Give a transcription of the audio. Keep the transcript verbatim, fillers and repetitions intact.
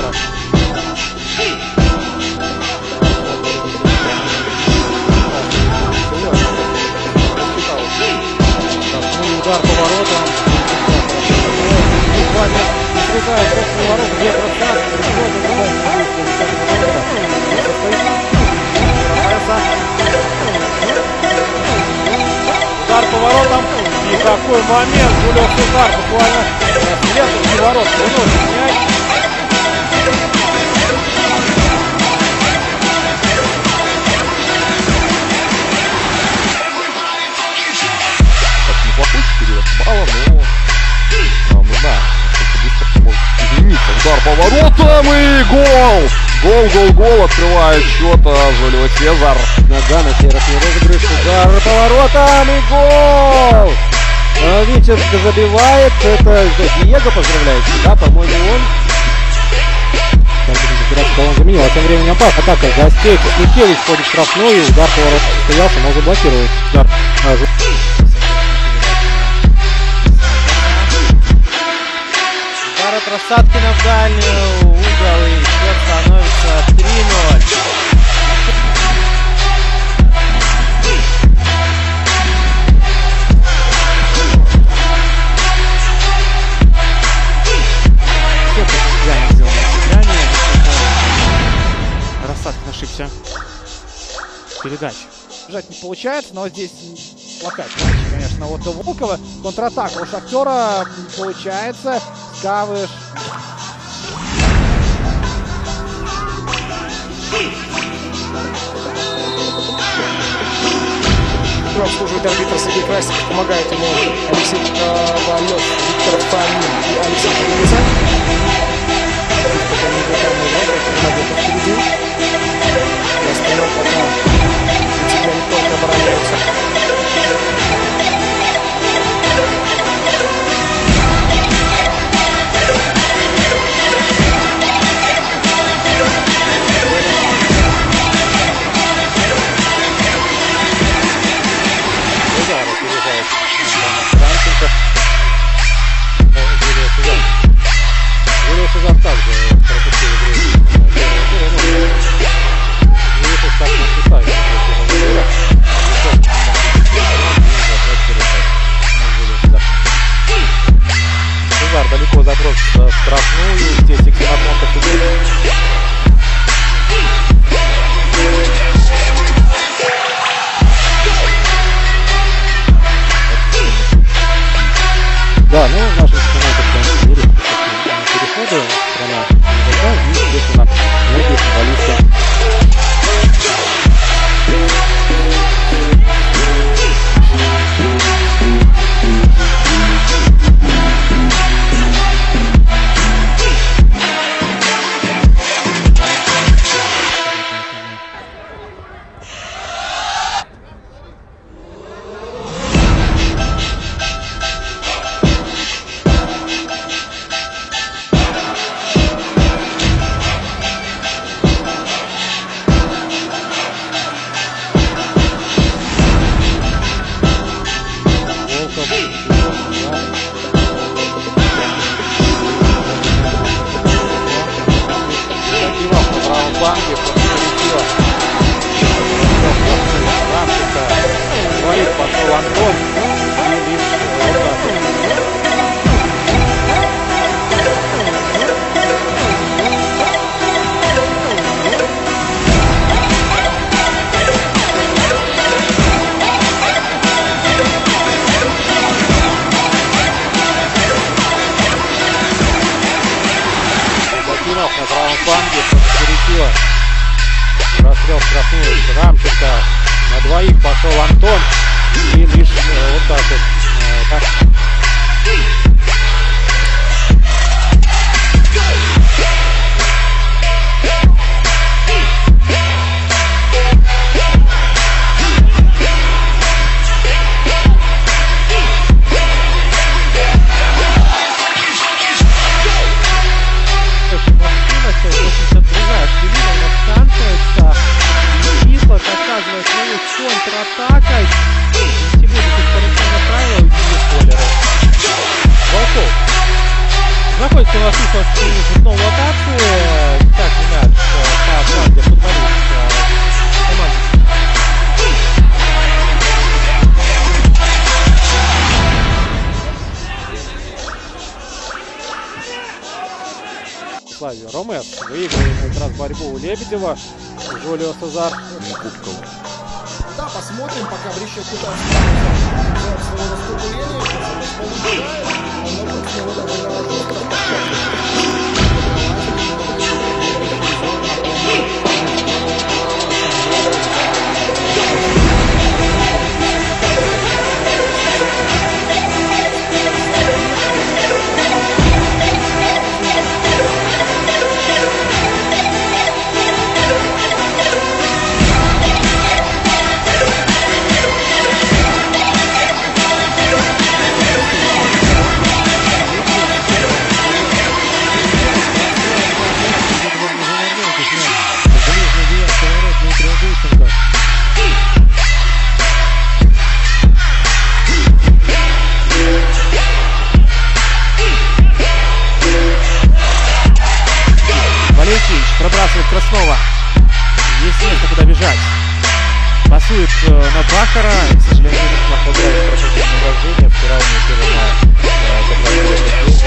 Удар поворотом. Буквально срезает собственный ворот, где красавчик. Удар поворотом. И какой момент. Жулио Сезар буквально с ленточки ворот выносит мяч. Балла, но нам нужна, чтобы быстро может измениться. Удар поворотом и гол! Гол, гол, гол, открывает счет Жулио Сезар. Нога на сей раз не розыгрыш. Удар поворотом и гол! Витязь забивает. Это Диего поздравляет. Да, по-моему, он. Он заменил, а тем временем атака гостей. Кузнецович входит в штрафную. Удар поворотом состоялся, но заблокирует удар. От Рассадкина в дальний угол, и счет становится три ноль. Рассадкин ошибся. Передача. Бежать не получается, но здесь плохая передача, конечно, от Волкова. Контратака у Шахтера получается. Скавыш. Обслуживает арбитр Сергей Красиков, помогает ему Алексей Ковалев, Виктор Фомин и Алексей Железа. Пока не игроками играет, это впереди. И остальное пока тебя не только обороняются. Жулио Сезар также пропустил игру. Жулио в стартовом составе. Сезар далеко заброс в штрафную. Здесь Ксенофонтов идет. Да, ну наша страна как-то мире переходы, страна да, и естественно многие футболисты. Пошел Антон. И лишь вот так вот. Бакинов на правом фланге подскорректила. Расстрел штрафную. Рамченко на двоих пошел Антон. И лишь э, вот так вот. Э, так. Контратакой. Если будет исполнительное правило, и спойлеры. Волков. Находится у нас в снова атаку. Так, меняет по фланге футболист команды. Славия Ромес выигрывает как раз борьбу у Лебедева. Жолио Сазар. Да, посмотрим, пока Брищев пытается за свое выступление. Пробрасывает Краснова. Есть место, куда бежать. Пасует э, на Бахара. К сожалению, находится в прошедшем положении. Вчера у него первый